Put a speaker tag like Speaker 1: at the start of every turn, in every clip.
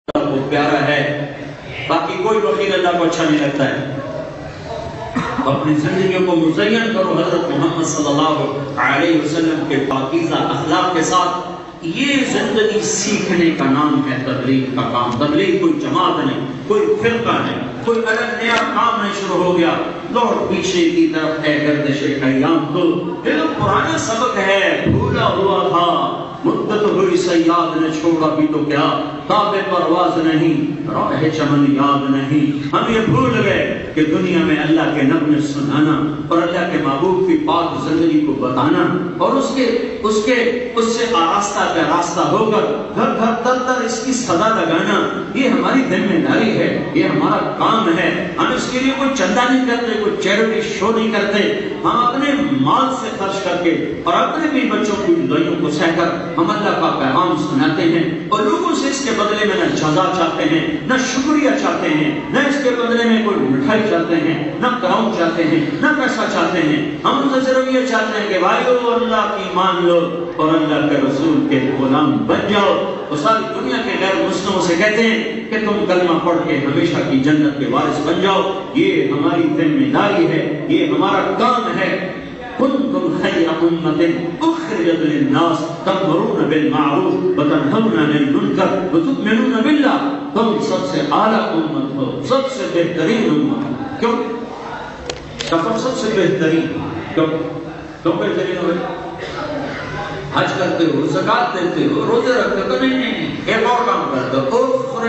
Speaker 1: اللہ کو پیارا ہے، باقی کوئی وکیل اللہ کو اچھا نہیں لگتا ہے۔ اپنی زندگیوں کو مزین کرو حضرت محمد صلی اللہ علیہ وسلم کے پاکیزہ اخلاق کے ساتھ۔ یہ زندگی سیکھنے کا نام ہے تبلیغ کا کام۔ تبلیغ کوئی جماعت نہیں، کوئی فرقہ نہیں، کوئی الگ نیا کام نہیں شروع ہو گیا لوٹ پیچھے کی طرف ہے گردش ایام تو یہ تو پرانا سبق ہے، بھولا ہوا تھا، مدت ہوئی سیاد نے چھوڑا بھی تو کیا، تاب پرواز نہیں، راہ چمن یاد نہیں۔ ہم یہ بھول گئے کہ دنیا میں اللہ کے نغمے سنانا اور اللہ کے محبوب کی پاک زندگی کو بتانا اور اس سے آراستہ کا راستہ ہو کر گھر گھر در در اس کی صدا لگانا، یہ ہماری ذمہ داری ہے، یہ ہمارا کام ہے۔ ہم اس کے لیے کوئی چندہ نہیں کرتے، کوئی چیریٹی شو نہیں کرتے، ہم اپنے مال سے خرچ کر کے اور اپنے بھی بچوں کی لڑائیوں کو سہ کر ہم اللہ کا پیغام سناتے ہیں اور لوگوں سے اس کے بدلے میں نہ جزا چاہتے ہیں، نہ شکریہ چاہتے ہیں، نہ اس کے بدلے میں کوئی مٹھائی چاہتے ہیں، نہ کراؤن چاہتے ہیں، نہ پیسہ چاہتے ہیں۔ ہم تو صرف یہ چاہتے ہیں کہ بھائیو اللہ کی مان لو اور اللہ کے رسول کے غلام بن جاؤ۔ اور ساری دنیا کے غیر مسلموں سے کہتے ہیں کہ تم کلمہ پڑھ کے ہمیشہ کی جنت کے وارث بن جاؤ۔ یہ ہماری ذمہ داری ہے، یہ ہمارا کام ہے۔ کنتم خیر امۃ اخرجت للناس تأمرون بالمعروف وتنہون عن المنکر وتؤمنون باللہ۔ تم سب سے اعلیٰ امت ہو، سب سے بہترین امت ہو۔ کیوں؟ تم سب سے بہترین کیوں؟ تم بہترین ہو، حج کرتے ہو، زکات دیتے ہو، روزے رکھتے ہو، تو نہیں ایک اور کام کرتے ہو،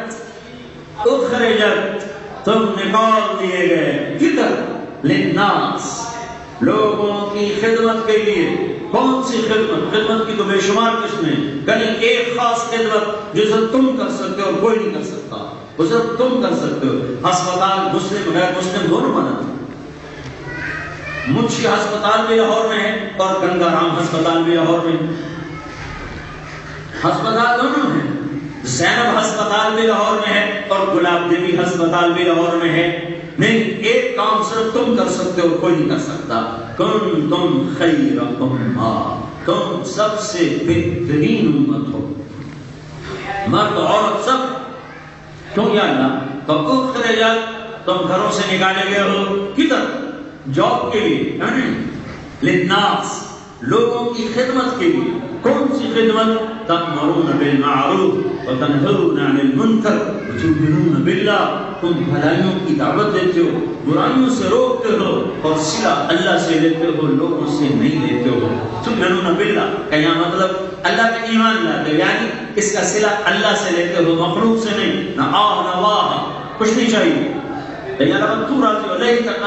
Speaker 1: اخرجت تم نکال دیے گئے کدھر؟ للناس لوگوں کی خدمت کے لیے۔ کون سی خدمت؟ خدمت کی تو بے شمار قسمیں، یعنی ایک خاص خدمت جسے تم کر سکتے ہو اور کوئی نہیں کر سکتا، وہ صرف تم کر سکتے ہو۔ ہسپتال مسلم غیر مسلم دونوں بنا، منشی ہسپتال بھی لاہور میں ہے اور گنگا رام ہسپتال بھی لاہور میں ہے، ہسپتال دونوں ہیں۔ زینب ہسپتال بھی لاہور میں ہے اور گلاب دیوی ہسپتال بھی لاہور میں ہے۔ نہیں، ایک کام صرف تم کر سکتے ہو، کوئی نہیں کر سکتا۔ کنتم خیر امۃ، تم سب سے بہترین امت ہو، مرد عورت سب۔ کیوں یا اللہ؟ تو اخرجت تم گھروں سے نکالے گئے ہو کدھر؟ جاب کے لیے، یعنی للناس لوگوں کی خدمت کے لیے۔ کون سی خدمت؟ تأمرون بالمعروف وتنہون عن المنکر وتؤمنون باللہ، تم بھلائیوں کی دعوت دیتے ہو، برائیوں سے روکتے ہو اور صلہ اللہ سے لیتے ہو، لوگوں سے نہیں لیتے ہو۔ تؤمنون باللہ کا یہاں مطلب اللہ پہ ایمان لاتے ہو، یعنی اس کا صلہ اللہ سے لیتے ہو، مخلوق سے نہیں، نہ آہ نہ واہ، کچھ نہیں چاہیے۔ لیکن اب تو راضی ہو، لیتک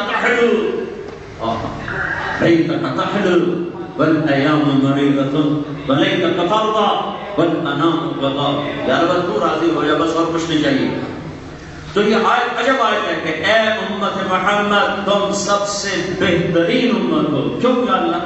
Speaker 1: تحلو، لیتک تحلو والایام مریضۃ ولیتک ترضی والانام قضاء۔ یا رب تو راضی ہو جا بس، اور کچھ نہیں چاہیے۔ تو یہ آیت عجب آیت ہے کہ اے امت محمد تم سب سے بہترین امت ہو۔ کیوں یا اللہ؟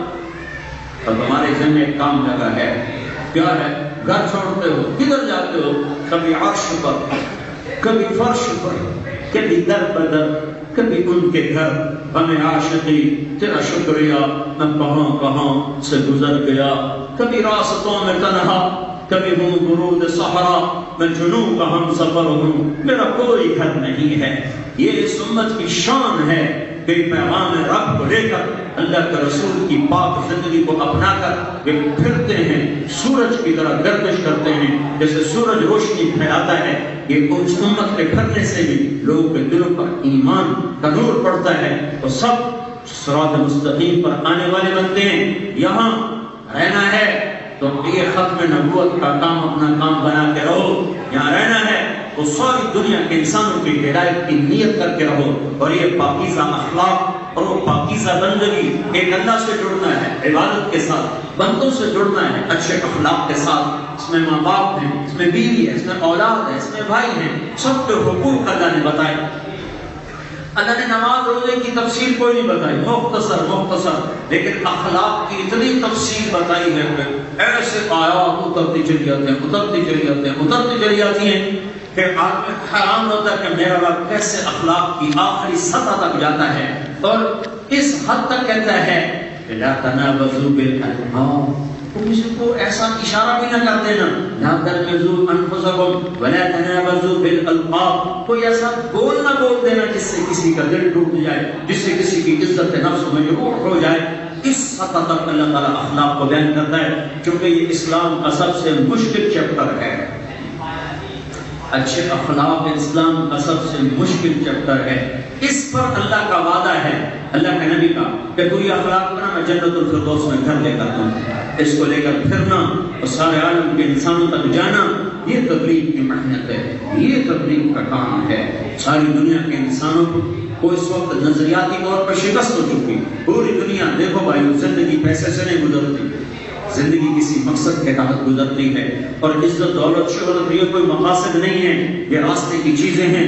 Speaker 1: اب ہمارے ذہن میں ایک کام لگا ہے، کیا ہے؟ گھر چھوڑتے ہو، کدھر جاتے ہو؟ کبھی عرش پر، کبھی فرش پر، کبھی در بدر، کبھی ان کے گھر۔ ہمیں عاشقی تیرا شکریہ میں کہاں کہاں سے گزر گیا، کبھی راستوں میں تنہا، کبھی ہوں برود صحرا، میں جنوں کا ہم سفر ہوں، میرا کوئی گھر نہیں ہے۔ یہ اس امت کی شان ہے کہ پیغام رب کو لے کر، اللہ کے رسول کی پاک زندگی کو اپنا کر یہ پھرتے ہیں، سورج کی طرح گردش کرتے ہیں، جیسے سورج روشنی پھیلاتا ہے۔ یہ اس امت کے پھرنے سے بھی لوگوں کے دلوں پر ایمان کا نور پڑتا ہے اور سب صراط مستقیم پر آنے والے بنتے ہیں۔ یہاں رہنا ہے تو یہ ختم نبوت کا کام اپنا کام بنا کے رہو، یہاں رہنا ہے تو ساری دنیا کے انسانوں کی ہدایت کی نیت کر کے رہو، اور یہ پاکیزہ اخلاق اور وہ پاکیزہ بندگی، ایک اللہ سے جڑنا ہے عبادت کے ساتھ، بندوں سے جڑنا ہے اچھے اخلاق کے ساتھ۔ اس میں ماں باپ ہیں، اس میں بیوی ہے، اس میں اولاد ہے، اس میں بھائی ہیں، سب کے حقوق اللہ نے بتائے۔ اللہ نے نماز روزے کی تفصیل کوئی نہیں بتائی، مختصر، لیکن اخلاق کی اتنی تفصیل بتائی ہے کہ ایسے آیات اترتی چلی جاتی ہیں کہ آدمی حیران ہوتا ہے کہ میرا رب کیسے اخلاق کی آخری سطح تک جاتا ہے، اور اس حد تک کہتا ہے کہ لا تنابزوا بالالقاب، تو کسی کو ایسا اشارہ بھی نہ کر دینا، لا تلمزوا انفسکم ولا تنابزوا بالالقاب، کوئی ایسا بول نہ بول دینا جس سے کسی کا دل ٹوٹ جائے، جس سے کسی کی عزت نفس مجروح ہو جائے۔ اس حد تک اللہ تعالیٰ اخلاق کو بیان کرتا ہے، چونکہ یہ اسلام کا سب سے مشکل چیپٹر ہے۔ اچھے اخلاق اسلام کا سب سے مشکل چیپٹر ہے۔ اس پر اللہ کا وعدہ ہے، اللہ کے نبی کا، کہ تو یہ اخلاق بنا میں جنت الفردوس میں گھر لے کر دوں۔ اس کو لے کر پھرنا اور سارے عالم کے انسانوں تک جانا، یہ تبلیغ کی محنت ہے، یہ تبلیغ کا کام ہے۔ ساری دنیا کے انسانوں کو اس وقت نظریاتی طور پر شکست ہو چکی۔ پوری دنیا دیکھو بھائی، زندگی پیسے سے نہیں گزرتی، زندگی کسی مقصد کے تحت گزرتی ہے، اور عزت دولت شہرت یہ کوئی مقاصد نہیں ہے، یہ راستے کی چیزیں ہیں۔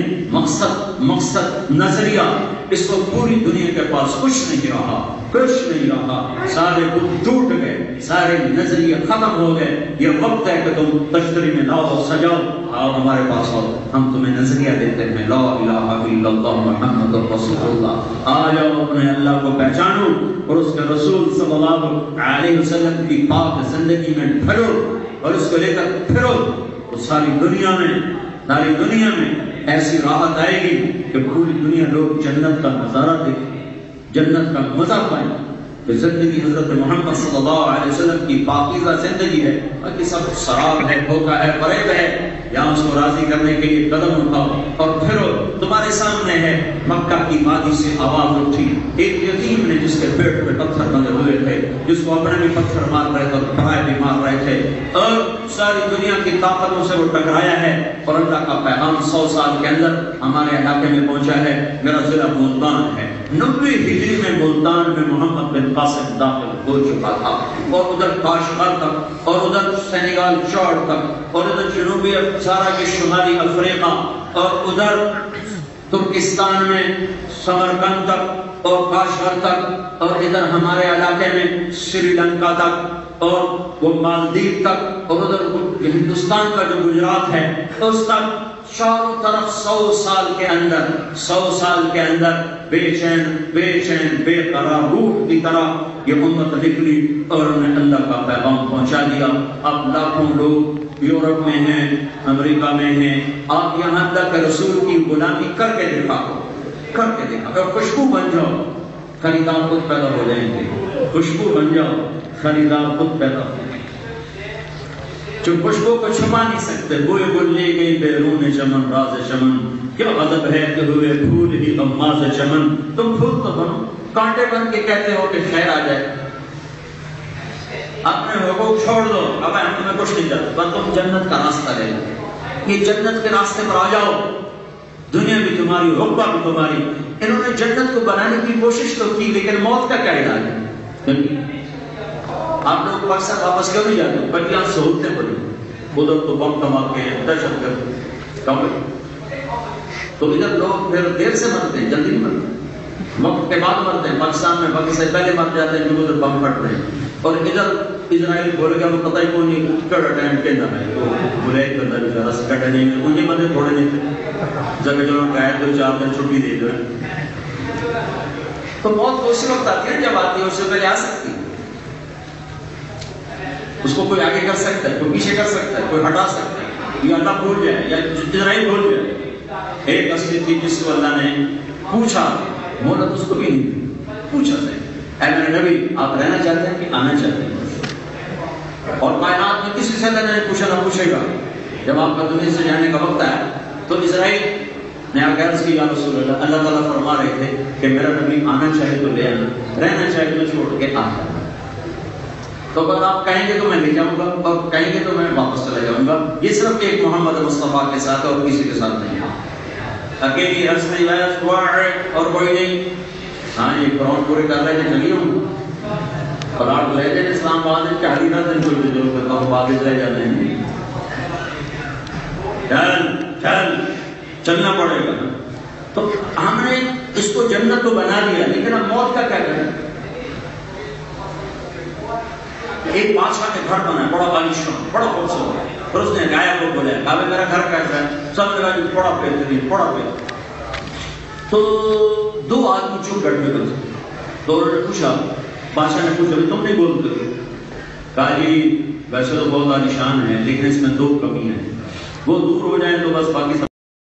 Speaker 1: مقصد نظریہ، اس کو پوری دنیا کے پاس کچھ نہیں رہا، کچھ نہیں رہا، سارے بت ٹوٹ گئے، سارے نظریے ختم ہو گئے۔ یہ وقت ہے کہ تم تشتری میں لاؤ، سجاؤ، آؤ ہمارے پاس آؤ، ہم تمہیں نظریہ دیتے ہیں، لا الہ الا اللہ محمد رسول اللہ۔ آ جاؤ، اپنے اللہ کو پہچانو اور اس کے رسول صلی اللہ علیہ وسلم کی پاک زندگی میں ڈھلو اور اس کو لے کر پھرو، تو ساری دنیا میں ایسی راحت آئے گی کہ پوری دنیا لوگ جنت کا نظارہ دیکھیں، جنت کا مزہ پائیں۔ کہ زندگی حضرت محمد صلی اللہ علیہ وسلم کی پاکیزہ زندگی ہے، باقی سب شراب ہے، دھوکہ ہے، فریب ہے۔ یہاں اس کو راضی کرنے کے لیے قدم اٹھاؤ اور پھرو۔ تمہارے سامنے ہے مکہ کی وادی سے آواز اٹھی، ایک یتیم نے جس کے پیٹ پہ پتھر بندے ہوئے تھے، جس کو اپنے بھی پتھر مار رہے تھے اور پرائے بھی مار رہے تھے، اور ساری دنیا کی طاقتوں سے وہ ٹکرایا ہے، اور اللہ کا پیغام 100 سال کے اندر ہمارے علاقے میں پہنچا ہے۔ میرا ضلع ملتان ہے، 90 ہجری میں ملتان میں محمد بن قاسم داخل ہو چکا تھا، اور ادھر کاشغر تک، اور ادھر سینیگال چوڑ تک، اور ادھر جنوبی سارا کے شمالی افریقہ، اور ادھر ترکستان میں سمرقند تک اور کاشغر تک، اور ادھر ہمارے علاقے میں سری لنکا تک اور وہ مالدیپ تک، اور ادھر ہندوستان کا جو گجرات ہے اس تک، چاروں طرف 100 سال کے اندر بے چین بے قرار روح کی طرح یہ امت نکلی اور انہیں اللہ کا پیغام پہنچا دیا۔ اب لاکھوں لوگ یورپ میں ہیں، امریکہ میں ہیں، آپ یہاں تک رسول کی غلامی کر کے دیکھا، اور خوشبو بن جاؤ، خریدار خود پیدا ہو جائیں گے، خوشبو بن جاؤ، خریدار خود پیدا ہو جائیں گے۔ جو خوشبو کو چھپا نہیں سکتے، بوئے بلنے گئی بیرون چمن راز چمن، کیا غضب ہے کہ ہوئے پھول ہی غماز چمن۔ تم پھول تو بنو، کانٹے بن کے کہتے ہو کہ خیر آ جائے، اپنے حقوق چھوڑ دو، اب ہم تمہیں کچھ نہیں کرتے، بس تم جنت کا راستہ لے لو، یہ جنت کے راستے پر آ جاؤ، دنیا بھی تمہاری، عقبہ بھی تمہاری۔ انہوں نے جنت کو بنانے کی کوشش تو کی، لیکن موت کا کیا علاج ہے؟ آپ لوگ پاکستان واپس کیوں نہیں جاتے؟ بلکہ یہاں سہولتیں پڑی، ادھر تو بم دھماکے ہیں، دہشت گرد کم ہے، تو ادھر لوگ پھر دیر سے مرتے ہیں، جلدی نہیں مرتے، وقت کے بعد مرتے ہیں۔ پاکستان میں باقی سے پہلے مر جاتے ہیں جو ادھر بم پھٹ رہے ہیں، اور ادھر اسرائیل بول گیا وہ پتہ ہی کون نہیں کڑا ٹائم کے اندر ہے، وہ بلے کرتا ہے رس کٹے نہیں میں انہیں بندے تھوڑے نہیں تھے، جگہ جگہ کہا ہے 2-4 دن چھٹی دے دو۔ تو موت تو اسی وقت آتی ہے جب آتی ہے، اس سے پہلے آ سکتی ہے، اس کو کوئی آگے کر سکتا ہے، کوئی پیچھے کر سکتا ہے، کوئی ہٹا سکتا ہے، یا اللہ بھول جائے یا اسرائیل بھول جائے۔ ایک اصلی تھی جس کو اللہ نے پوچھا، مہلت اس کو بھی نہیں دی، پوچھا سے اے میرے نبی آپ رہنا چاہتے ہیں کہ آنا چاہتے ہیں؟ اور کائنات میں کسی سے اللہ نے پوچھا نہ پوچھے گا، جب آپ کا دنیا سے جانے کا وقت آیا تو اسرائیل نے عرض کی یا رسول اللہ، اللہ تعالیٰ فرما رہے تھے کہ میرا نبی آنا چاہے تو لے آنا، رہنا چاہے تو میں چھوڑ کے آ جانا۔ تو اگر آپ کہیں گے تو میں لے جاؤں گا، اور کہیں گے تو میں واپس چلا جاؤں گا۔ یہ صرف ایک محمد مصطفیٰ کے ساتھ اور کسی کے ساتھ نہیں، اکیلی حج نہیں ہے اور کوئی نہیں۔ ہاں یہ قرآن پورے کر رہے تھے، چلیے ہوں پلاٹ لے جائیں اسلام آباد میں 40 دن کوئی بزرگ کرتا ہوں بات لے جاتے ہیں، چلنا پڑے گا۔ تو ہم نے اس کو جنت تو بنا دیا، لیکن اب موت کا کیا کریں؟ ایک بادشاہ کے گھر بنا ہے، بڑا عالیشان، بڑا خوبصورت، اور اس نے گایا کو بولا کہا میرا گھر کیسا ہے؟ سب نے کہا بڑا بہترین، بڑا بہترین۔ تو 2 آدمی چپ بیٹھے ہوئے تھے، تو انہوں نے پوچھا، بادشاہ نے پوچھا تم نہیں بولتے؟ کہا جی ویسے تو بہت عالیشان ہے لیکن اس میں دو کمی ہیں، وہ دور ہو جائیں تو بس باقی